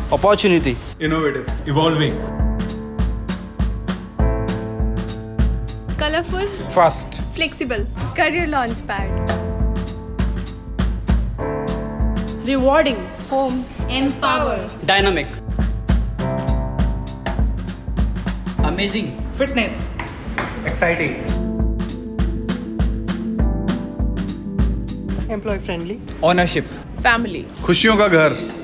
Opportunity. Innovative. Evolving. Colorful. Fast. Flexible. Career launchpad. Rewarding. Home. Empower. Dynamic. Amazing. Fitness. Exciting. Employee friendly. Ownership. Family. खुशियों का घर.